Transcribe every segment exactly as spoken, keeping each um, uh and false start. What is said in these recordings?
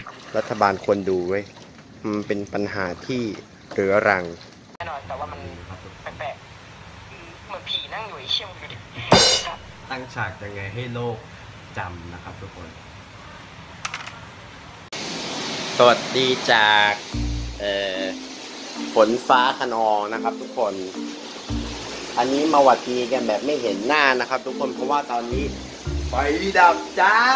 รัฐบาลควรดูเว้ยมันเป็นปัญหาที่เรื้อรังแน่นอนแต่ว่ามันแปลกๆเหมือนผีนั่งอยู่ไอ้เชี่ยมดูดิตั้งฉากยังไงให้โลกจำนะครับทุกคนสวัสดีจากฝนฟ้าคะนองนะครับทุกคนอันนี้มาหวัดดีกันแบบไม่เห็นหน้านะครับทุกคนเพราะว่าตอนนี้ไฟดับจ้า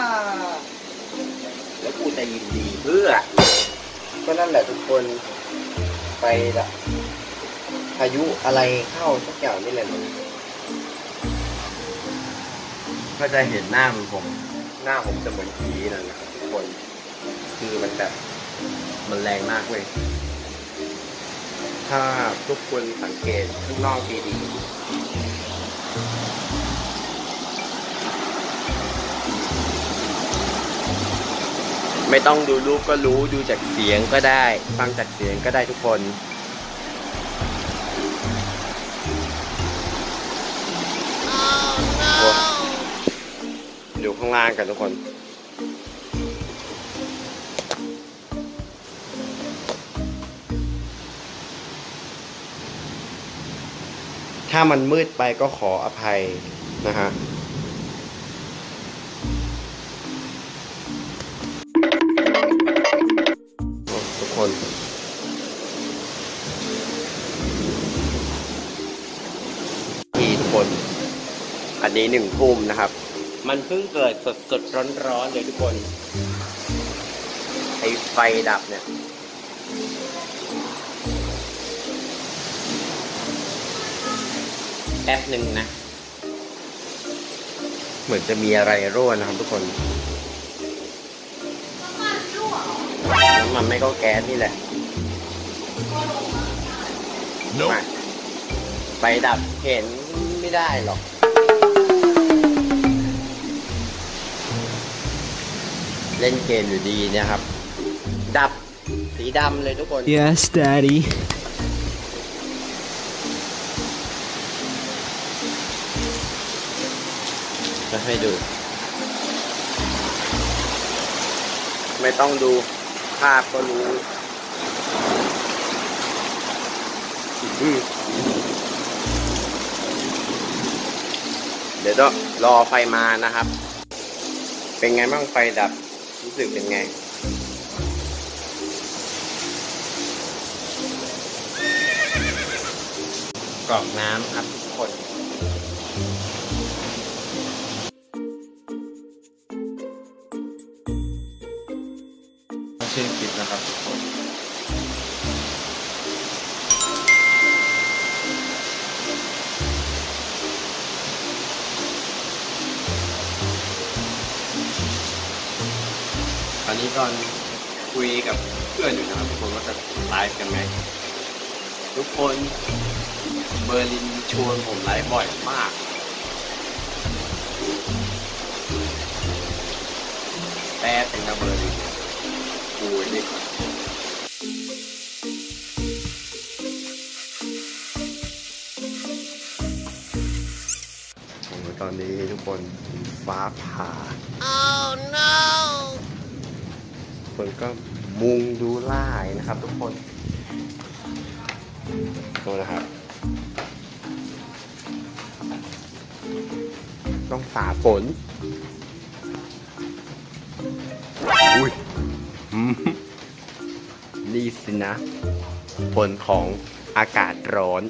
แล้วกูจะยินดีเพื่อก็นั่นแหละทุกคนไฟดับพายุอะไรเข้าสักอย่างนี่แหละก็จะเห็นหน้ามันผมหน้าผมจะเหมือนผีนั่นนะครับทุกคนคือมันแบบมันแรงมากเว้ยถ้าทุกคนสังเกตข้างนอกดีๆไม่ต้องดูรูปก็รู้ดูจากเสียงก็ได้ฟังจากเสียงก็ได้ทุกคนดูข้างล่างกันทุกคนถ้ามันมืดไปก็ขออภัยนะฮะทุกคนที่ทุกคนอันนี้หนึ่งทุ่มนะครับมันเพิ่งเกิดสดสดร้อนร้อนเลยทุกคนไอ้ไฟดับเนี่ยแป๊บหนึ่งนะเหมือนจะมีอะไรรั่วนะครับทุกคนน้ำมันไม่ก็แก๊สนี่แหละ no. ไฟดับเห็นไม่ได้หรอกเล่นเกมอยู่ดีนะครับดับสีดำเลยทุกคน Yes Daddy ให้ดูไม่ต้องดูภาพก็รู้เดี๋ยวต้องรอไฟมานะครับเป็นไงบ้างไฟดับรู้สึกเป็นไงกรอกน้ำครับทุกคนชื่อคลิปนะครับทุกคนตอนนี้ก่อนคุยกับเพื่อนอยู่นะครับทุกคนว่าจะไลฟ์กันไหมทุกคนเบอร์ลินชวนผมไลฟ์บ่อยมากแต่เป็นกับเบอร์ลินกูนี่ก่อนตอนนี้ทุกคนฟ้าผ่า oh no คนก็มุงดูไล่นะครับทุกคนดูนะครับต้องฝ่าฝนอุ้ยนี่สินะผลของอากาศร้อน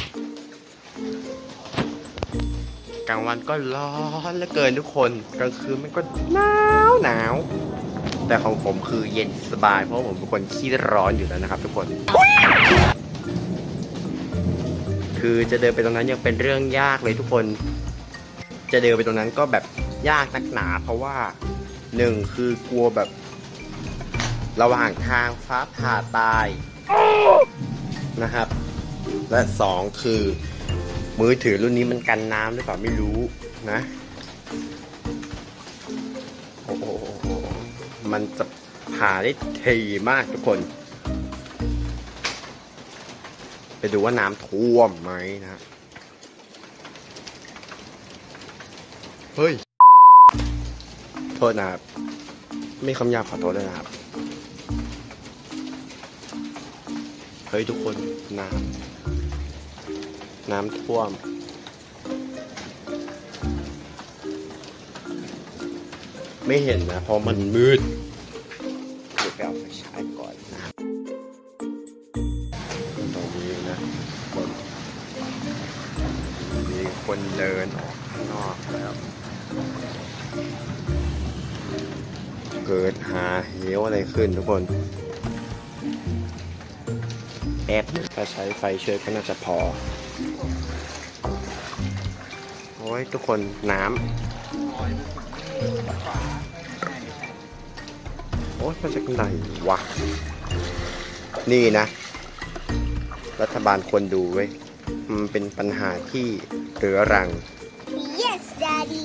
กลางวันก็ร้อนเหลือเกินทุกคนกลางคืนมันก็หนาวหนาวแต่ของผมคือเย็นสบายเพราะผมเป็นคนขี้ร้อนอยู่แล้วนะครับทุกคนคือจะเดินไปตรงนั้นยังเป็นเรื่องยากเลยทุกคนจะเดินไปตรงนั้นก็แบบยากนักหนาเพราะว่าหนึ่งคือกลัวแบบระหว่างทางฟ้าผ่าตายนะครับและสองคือมือถือรุ่นนี้มันกันน้ำหรือเปล่าไม่รู้นะโอ้โหมันจะผ่าได้ทีมากทุกคนไปดูว่าน้ำท่วมไหมนะเฮ้ยโทษนะครับไม่คำหยาบขอโทษด้วยนะครับเฮ้ยทุกคนน้ำน้ำท่วมไม่เห็นนะเพราะมันมืดเดี๋ยวไปเอาไฟฉายก่อนนะครับตรงนี้นะคนมีคนเดินออกข้างนอกแล้วเกิดหาเหวอะไรขึ้นทุกคนแอบถ้าใช้ไฟช่วยก็น่าจะพอโอ้ยทุกคนน้ำโอ้ยมาจากไหนวะนี่นะรัฐบาลควรดูเว้ยมันเป็นปัญหาที่เรื้อรัง Yes, Daddy.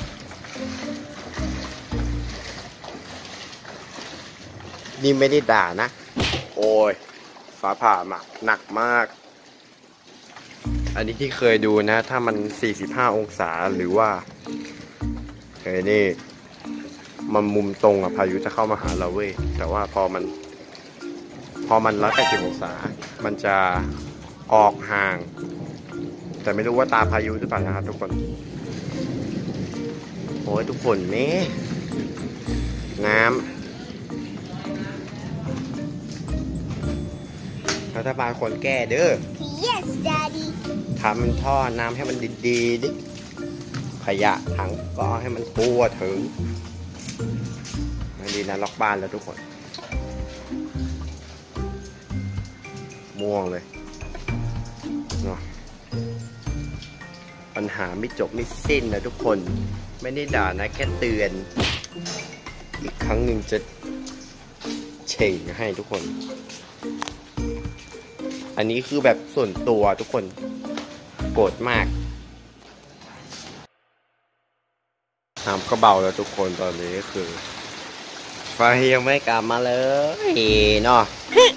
นี่ไม่ได้ด่านะโอ้ยฟ้าผ่ามาหนักมากอันนี้ที่เคยดูนะถ้ามันสี่สิบห้าองศาหรือว่าเฮ้ยนี่มันมุมตรงอะพายุจะเข้ามาหาเราเว้ยแต่ว่าพอมันพอมันร้อยแปดสิบองศามันจะออกห่างแต่ไม่รู้ว่าตาพายุหรือเปล่านะครับทุกคนโอ้ยทุกคนแม่น้ำรัฐบาลควรแก้เด้อ Yes, Daddy. ทำท่อน้ำให้มันดีๆดิขยะถังก็ให้มันทั่วถึงไม่ดีนะล็อกบ้านแล้วทุกคนม่วงเลยเนาะปัญหาไม่จบไม่สิ้นนะทุกคนไม่ได้ด่านะแค่เตือนอีกครั้งหนึ่งจะเฉ่งให้ทุกคนอันนี้คือแบบส่วนตัวทุกคนโกรธมากน้ำก็เบาแล้วทุกคนตอนนี้คือไฟยังไม่กลับมาเลยเนาะ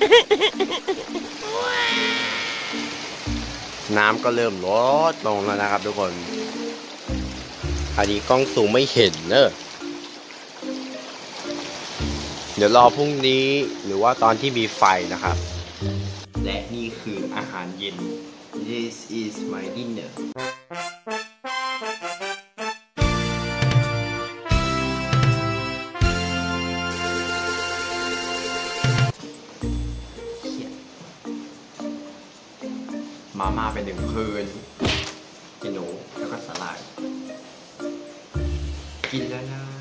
น้ำก็เริ่มลดลงแล้วนะครับทุกคนอันนี้กล้องสูงไม่เห็นเนอะเดี๋ยวรอพรุ่งนี้หรือว่าตอนที่มีไฟนะครับและนี่คืออาหารเย็น This is my dinner มาม่าเป็นหนึ่งคืนกินหนูแล้วก็สลายกินแล้วนะ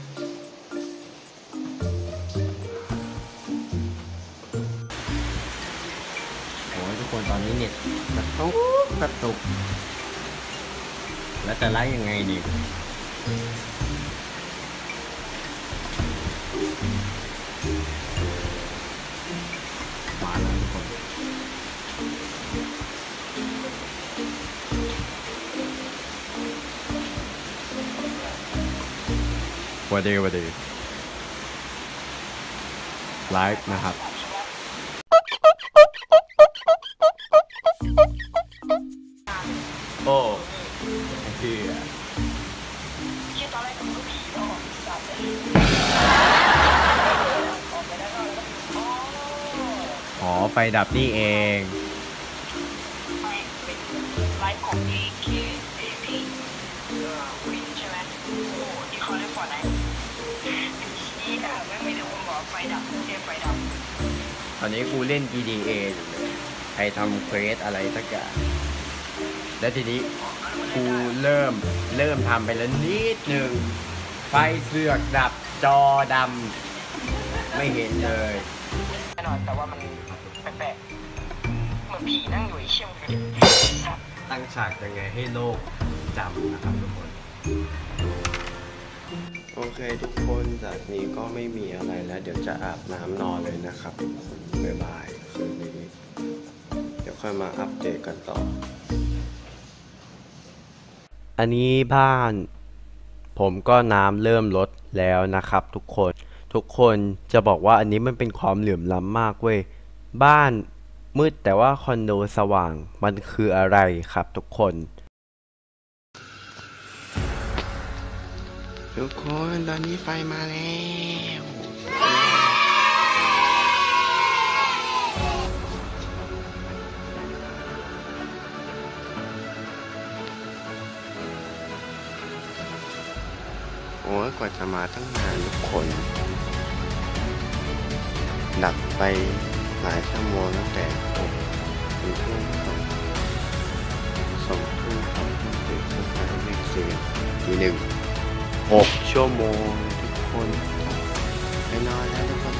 โอ้ยทุกคนตอนนี้เน็ตกระตุกกระตุกแล้วจะไล่ยังไงดีมาแล้วทุกคนวันดีวันดีไลฟ์นะครับโอ้พี่ที่ตอนแรกผมก็ผีออกสัตว์เลยออกไปแล้วก็อ๋ออ๋อไฟดับนี่เองไม่เป็นไลฟ์ของ เอ เค เอ พี เออวินใช่ไหมโอ้ที่เขาเล่นฟอร์ไนท์ชี้อ่ะไม่ไม่ได้ผมบอกไฟดับเกมไฟดับตอนนี้กูเล่น จี ดี เอ อยู่เลยใครทำเควสอะไรสักอย่างแล้วทีนี้กูเริ่มเริ่มทำไปแล้วนิดหนึ่งไฟเสือกดับจอดำไม่เห็นเลยแน่นอนแต่ว่ามันแปลกๆเหมือนผีนั่งอยู่ไอ้เชี่ยมคือสัตว์ตั้งฉากยังไงให้โลกจำนะครับทุกคนโอเคทุกคนจากนี้ก็ไม่มีอะไรแล้วเดี๋ยวจะอาบน้ำนอนเลยนะครับทุกคนบ๊ายบายคืนนี้เดี๋ยวค่อยมาอัปเดตกันต่ออันนี้บ้านผมก็น้ำเริ่มลดแล้วนะครับทุกคนทุกคนจะบอกว่าอันนี้มันเป็นความเหลื่อมล้ำมากเว้ยบ้านมืดแต่ว่าคอนโดสว่างมันคืออะไรครับทุกคนทุกคนตอนนี้ไฟมาแล้วอ้ยกว่าจะมาตั้งนานทุกคนดับไปหลายชั่วโมงตั้งแต่หกถึงทุ่มสองสองทุ่มสองทุ่มสี่ทุ่มห้าทุ่มสี่ทีหนึ่งหกชั่วโมงทุกคนไปนอนแล้วทุกคน